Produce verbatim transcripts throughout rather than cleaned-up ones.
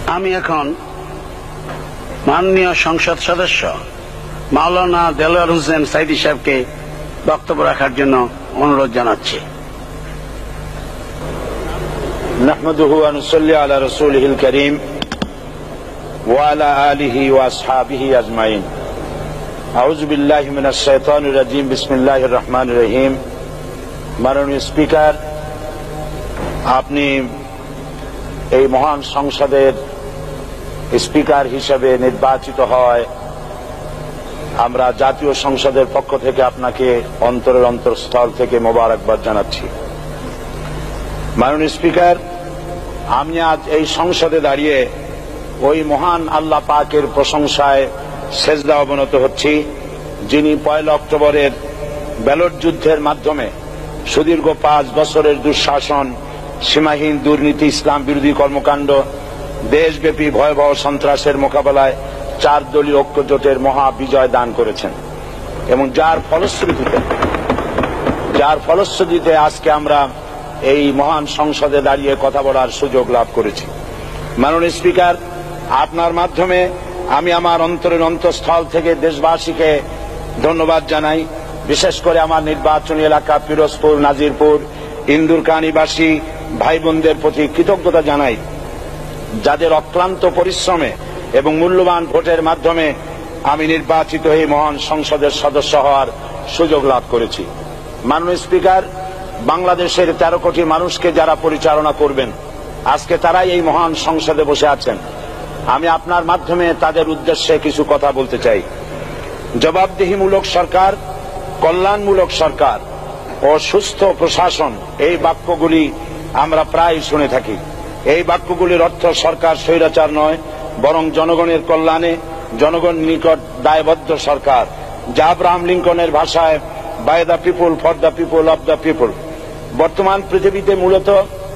আমি এখন মাননীয় সংসদ সদস্য মাওলানা দেলোয়ার হোসেন সাইদী সাহেবকে বক্তব্য রাখার জন্য অনুরোধ জানাচ্ছি। নাহমাদুহু ওয়া নুসাল্লি আলা রাসূলিহিল কারীম ওয়া আলা আলিহি ওয়া আসহাবিহি আজমাইন। আউযু বিল্লাহি মিনাশ শাইতানির রাজীম। বিসমিল্লাহির রহমানির রহিম। মাননীয় স্পিকার, আপনি এই মহান সংসদের স্পিকার হিসেবে নির্বাচিত হয় আমরা জাতীয় সংসদের পক্ষ থেকে আপনাকে অন্তরের অন্তঃস্থল থেকে মোবারকবাদ জানাচ্ছি। মাননীয় স্পিকার, আমি আজ এই সংসদে দাঁড়িয়ে ওই মহান আল্লাহ পাকের প্রশংসায় সেজদা অবনত হচ্ছি, যিনি পয়লা অক্টোবরের ব্যালট যুদ্ধের মাধ্যমে সুদীর্ঘ পাঁচ বছরের দুঃশাসন, সীমাহীন দুর্নীতি, ইসলাম বিরোধী কর্মকাণ্ড, দেশব্যাপী ভয়াবহ সন্ত্রাসের মোকাবেলায় চার দলীয় ঐক্যজোটের মহা বিজয় দান করেছেন এবং যার ফলশ্রুতিতে যার ফলশ্রুতিতে আজকে আমরা এই মহান সংসদে দাঁড়িয়ে কথা বলার সুযোগ লাভ করেছি। মাননীয় স্পিকার, আপনার মাধ্যমে আমি আমার অন্তরের অন্তঃস্থল থেকে দেশবাসীকে ধন্যবাদ জানাই। বিশেষ করে আমার নির্বাচনী এলাকা পিরোজপুর, নাজিরপুর, ইন্দুরকানীবাসী ভাই বোনদের প্রতি কৃতজ্ঞতা জানাই, যাদের অক্লান্ত পরিশ্রমে এবং মূল্যবান ভোটের মাধ্যমে আমি নির্বাচিত হয়ে মহান সংসদের সদস্য হওয়ার সুযোগ লাভ করেছি। মাননীয় স্পিকার, বাংলাদেশের তেরো কোটি মানুষকে যারা পরিচালনা করবেন আজকে তারাই এই মহান সংসদে বসে আছেন। আমি আপনার মাধ্যমে তাদের উদ্দেশ্যে কিছু কথা বলতে চাই। জবাবদিহিমূলক সরকার, কল্যাণমূলক সরকার ও সুস্থ প্রশাসন, এই বাক্যগুলি আমরা প্রায় শুনে থাকি। এই বাক্যগুলির অর্থ সরকার স্বৈরাচার নয়, বরং জনগণের কল্যাণে জনগণ নিকট দায়বদ্ধ সরকার, যা আব্রাহাম লিঙ্কনের ভাষায় by the people, for the people, of the people. বর্তমান পৃথিবীতে মূলত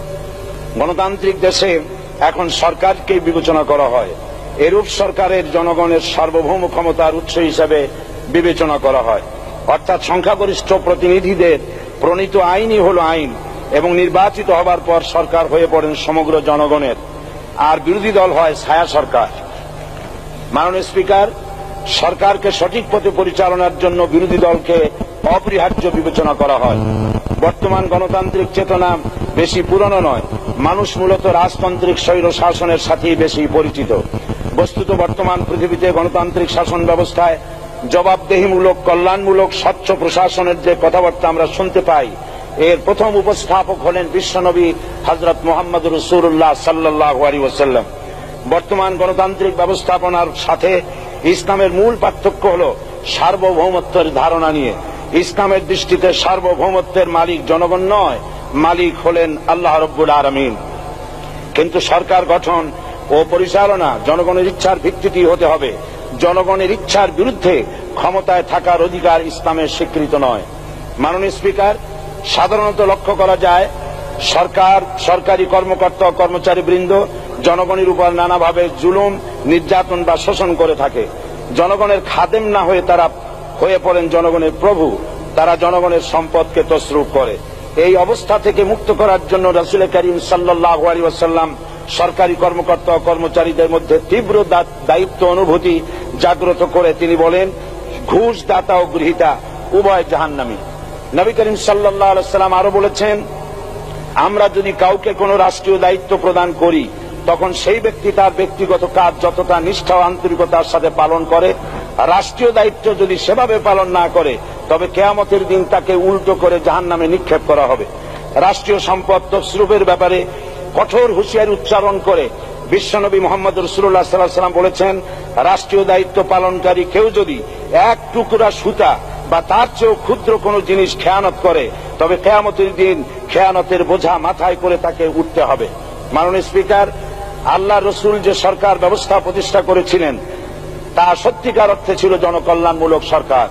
গণতান্ত্রিক দেশে এখন সরকারকে বিবেচনা করা হয়। এরূপ সরকারের জনগণের সার্বভৌম ক্ষমতার উৎস হিসেবে বিবেচনা করা হয়, অর্থাৎ সংখ্যাগরিষ্ঠ প্রতিনিধিদের প্রণীত আইনই হল আইন এবং নির্বাচিত হবার পর সরকার হয়ে পড়েন সমগ্র জনগণের, আর বিরোধী দল হয় ছায়া সরকার। মাননীয় স্পিকার, সরকারকে সঠিক পথে পরিচালনার জন্য বিরোধী দলকে অপরিহার্য বিবেচনা করা হয়। বর্তমান গণতান্ত্রিক চেতনা বেশি পুরনো নয়, মানুষ মূলত রাজতান্ত্রিক স্বৈর শাসনের সাথেই বেশি পরিচিত। বস্তুত বর্তমান পৃথিবীতে গণতান্ত্রিক শাসন ব্যবস্থায় জবাবদিহিমূলক, কল্যাণমূলক, স্বচ্ছ প্রশাসনের যে কথাবার্তা আমরা শুনতে পাই, এর প্রথম উপস্থাপক হলেন বিশ্বনবী হযরত মুহাম্মদ রাসূলুল্লাহ সাল্লাল্লাহু আলাইহি ওয়াসাল্লাম। বর্তমান গণতান্ত্রিক ব্যবস্থাপনার সাথে ইসলামের মূল পার্থক্য হল সার্বভৌমত্বের ধারণা নিয়ে। ইসলামের দৃষ্টিতে সার্বভৌমত্বের মালিক জনগণ নয়, মালিক হলেন আল্লাহ রব্বুল আলামিন। কিন্তু সরকার গঠন ও পরিচালনা জনগণের ইচ্ছার ভিত্তিতে হতে হবে। জনগণের ইচ্ছার বিরুদ্ধে ক্ষমতায় থাকার অধিকার ইসলামের স্বীকৃত নয়। মাননীয় স্পিকার, সাধারণত লক্ষ্য করা যায় সরকার, সরকারি কর্মকর্তা, কর্মচারীবৃন্দ জনগণের উপর নানাভাবে জুলুম, নির্যাতন বা শোষণ করে থাকে। জনগণের খাদেম না হয়ে তারা হয়ে পড়েন জনগণের প্রভু। তারা জনগণের সম্পদকে তসরুপ করে। এই অবস্থা থেকে মুক্ত করার জন্য রাসূল করিম সাল্লাল্লাহু আলাইহি ওয়াসাল্লাম সরকারি কর্মকর্তা ও কর্মচারীদের মধ্যে তীব্র দায়িত্ব অনুভূতি জাগ্রত করে তিনি বলেন, ঘুষ দাতা ও গৃহীতা উভয় জাহান্নামী। নবী করিম সাল্লাল্লাহু আলাইহি ওয়াসাল্লাম আরো বলেছেন, আমরা যদি কাউকে কোনো রাষ্ট্রীয় দায়িত্ব প্রদান করি তখন সেই ব্যক্তি তার ব্যক্তিগত কাজ যতটা নিষ্ঠা ও আন্তরিকতার সাথে পালন করে, রাষ্ট্রীয় দায়িত্ব যদি সেভাবে পালন না করে তবে কিয়ামতের দিন তাকে উল্টো করে জাহান্নামে নিক্ষেপ করা হবে। রাষ্ট্রীয় সম্পদ তসরুপের ব্যাপারে কঠোর হুঁশিয়ারি উচ্চারণ করে বিশ্বনবী মুহাম্মদ রাসূলুল্লাহ সাল্লাল্লাহু আলাইহি ওয়াসাল্লাম বলেছেন, রাষ্ট্রীয় দায়িত্ব পালনকারী কেউ যদি এক টুকরা সুতা বা তার চেয়েও ক্ষুদ্র কোনো জিনিস খেয়ানত করে তবে কিয়ামতের দিন খেয়ানতের বোঝা মাথায় করে তাকে উঠতে হবে। মাননীয় স্পিকার, আল্লাহ রসুল যে সরকার ব্যবস্থা প্রতিষ্ঠা করেছিলেন তা সত্যিকার অর্থে ছিল জনকল্যাণমূলক সরকার।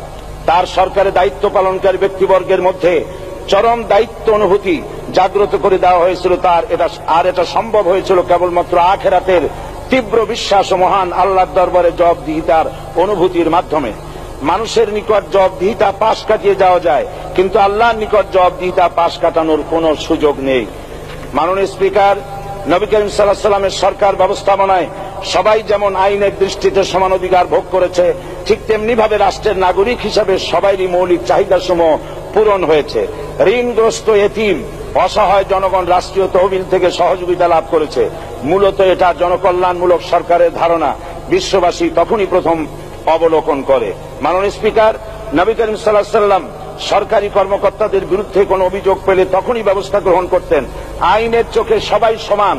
তার সরকারে দায়িত্ব পালনকারী ব্যক্তিবর্গের মধ্যে চরম দায়িত্ব অনুভূতি জাগ্রত করে দেওয়া হয়েছিল। তার এটা আর এটা সম্ভব হয়েছিল কেবলমাত্র আখিরাতের তীব্র বিশ্বাস ও মহান আল্লাহর দরবারে জবাবদিহিতার অনুভূতির মাধ্যমে। মানুষের নিকট জবাবদিহিতা পাশ কাটিয়ে যাওয়া যায়, কিন্তু আল্লাহর নিকট জবাবদিহিতা পাশ কাটানোর কোনো সুযোগ নেই। মাননীয় স্পিকার, নবী করিম সাল্লাল্লাহু আলাইহি সাল্লামের সরকার ব্যবস্থাপনায় সবাই যেমন আইনের দৃষ্টিতে সমান অধিকার ভোগ করেছে, ঠিক তেমনি ভাবে রাষ্ট্রের নাগরিক হিসাবে সবারই মৌলিক চাহিদাসমূহ পূরণ হয়েছে। ঋণগ্রস্ত এতিম অসহায় জনগণ রাষ্ট্রীয় তহবিল থেকে সহযোগিতা লাভ করেছে। মূলত এটা জনকল্যাণমূলক সরকারের ধারণা বিশ্ববাসী তখনই প্রথম অবলোকন করে। মাননীয় স্পিকার, নবী করিম সাল্লাল্লাহু আলাইহি সাল্লাম সরকারি কর্মকর্তাদের বিরুদ্ধে কোনো অভিযোগ পেলে তখনই ব্যবস্থা গ্রহণ করতেন। আইনের চোখে সবাই সমান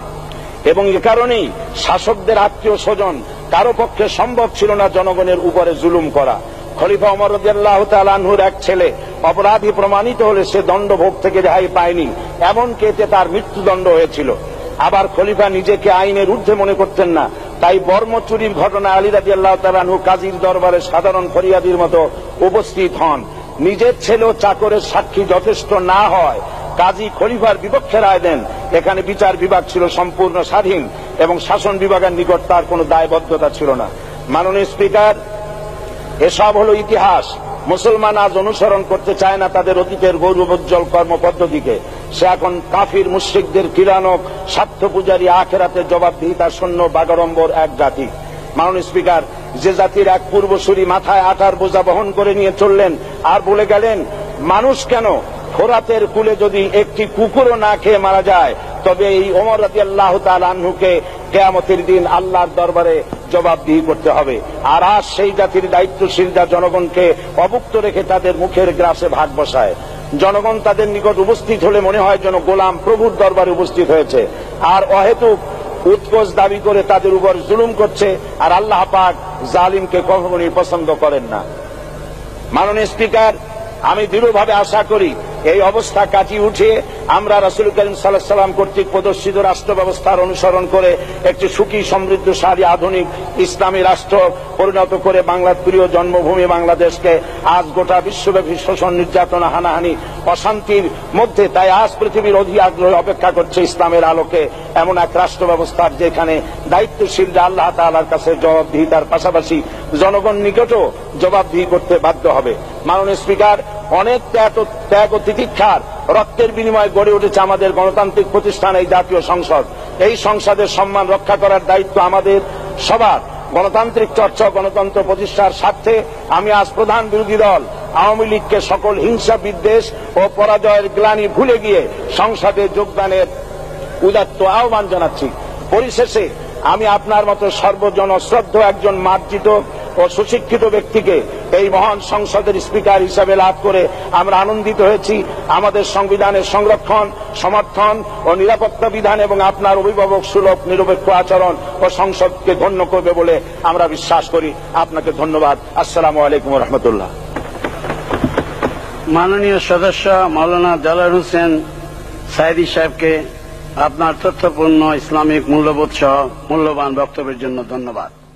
এবং এ কারণেই শাসকদের আত্মীয় স্বজন কারো পক্ষে সম্ভব ছিল না জনগণের উপরে জুলুম করা। খলিফা ওমর রাদিয়াল্লাহু তাআলা আনহুর এক ছেলে অপরাধী প্রমাণিত হলে সে দণ্ডভোগ থেকে রেহাই পায়নি, এমনকি এতে তার মৃত্যুদণ্ড হয়েছিল। আবার খলিফা নিজেকে আইনের ঊর্ধ্বে মনে করতেন না, তাই বর্ম চুরির ঘটনা আলী রাদিয়াল্লাহু তাআলা আনহু কাজীর দরবারে সাধারণ ফরিয়াদির মতো উপস্থিত হন। নিজের ছেলে ও চাকরের সাক্ষী যথেষ্ট না হয় কাজী খলিফার বিপক্ষে রায় দেন। এখানে বিচার বিভাগ ছিল সম্পূর্ণ স্বাধীন এবং শাসন বিভাগের নিকট তার কোনো দায়বদ্ধতা ছিল না। মাননীয় স্পিকার, এসব হলো ইতিহাস। মুসলমান আজ অনুসরণ করতে চায় না তাদের অতীতের গৌরবোজ্জ্বল কর্মপদ্ধতিকে। সে এখন কাফির মুশরিকদের কিরানক স্বার্থ পূজারী আখেরাতে জবাবদিহিতার শূন্য বাগাড়ম্বর এক জাতি। মাননীয় স্পিকার, যে জাতির এক পূর্বসূরি মাথায় আটার বোঝা বহন করে নিয়ে চললেন আর বলে গেলেন, মানুষ কেন, ফোরাতের কূলে যদি একটি কুকুরও না খেয়ে মারা যায় তবে এই ওমর রাদিয়াল্লাহু তাআলা আনহুকে কিয়ামতের দিন আল্লাহর দরবারে জবাবদিহি করতে হবে। আর আজ সেই জাতির দায়িত্বশীলরা জনগণকে অভুক্ত রেখে তাদের মুখের গ্রাসে ভাগ বসায়। জনগণ তাদের নিকট উপস্থিত হলে মনে হয় যেন গোলাম প্রভুর দরবারে উপস্থিত হয়েছে, আর অহেতুক উৎকোচ দাবি করে তাদের উপর জুলুম করছে। আর আল্লাহ পাক জালিমকে কখনোই পছন্দ করেন না। মাননীয় স্পিকার, আমি দৃঢ়ভাবে আশা করি এই অবস্থা কাটিয়ে উঠিয়ে আমরা রাসূল করিম সাল্লাল্লাহু আলাইহি সাল্লাম কর্তৃক প্রদর্শিত রাষ্ট্র ব্যবস্থার অনুসরণ করে একটি সুখী সমৃদ্ধশালী আধুনিক ইসলামী রাষ্ট্র পরিণত করে বাংলার প্রিয় জন্মভূমি বাংলাদেশকে আজ গোটা বিশ্বব্যাপী শোষণ, নির্যাতন, হানাহানি, অশান্তির মধ্যে, তাই আজ পৃথিবীর অধি আগ্রহে অপেক্ষা করছে ইসলামের আলোকে এমন এক রাষ্ট্র ব্যবস্থার যেখানে দায়িত্বশীলরা আল্লাহ তাআলার কাছে জবাবদিহিতার পাশাপাশি জনগণ নিকটও জবাবদিহি করতে বাধ্য হবে। মাননীয় স্পিকার, অনেক ত্যাগ ও তিতিক্ষার রক্তের বিনিময়ে গড়ে উঠেছে আমাদের গণতান্ত্রিক প্রতিষ্ঠান এই জাতীয় সংসদ। এই সংসদের সম্মান রক্ষা করার দায়িত্ব আমাদের সবার। গণতান্ত্রিক চর্চা, গণতন্ত্র প্রতিষ্ঠার স্বার্থে আমি আজ প্রধান বিরোধী দল আওয়ামী লীগকে সকল হিংসা, বিদ্বেষ ও পরাজয়ের গ্লানি ভুলে গিয়ে সংসদে যোগদানের উদাত্ত আহ্বান জানাচ্ছি। পরিশেষে আমি আপনার মতো সর্বজন শ্রদ্ধ একজন মার্জিত ও সুশিক্ষিত ব্যক্তিকে এই মহান সংসদের স্পিকার হিসাবে লাভ করে আমরা আনন্দিত হয়েছি। আমাদের সংবিধানের সংরক্ষণ, সমর্থন ও নিরাপত্তা বিধান এবং আপনার অভিভাবক সুলভ নিরপেক্ষ আচরণ ও সংসদকে ধন্য করবে বলে আমরা বিশ্বাস করি। আপনাকে ধন্যবাদ। আসসালামু আলাইকুম ওয়া রাহমাতুল্লাহ। মাননীয় সদস্য মাওলানা দেলোয়ার হোসেন সাঈদী সাহেবকে আপনার তথ্যপূর্ণ ইসলামিক মূল্যবোধ সহ মূল্যবান বক্তব্যের জন্য ধন্যবাদ।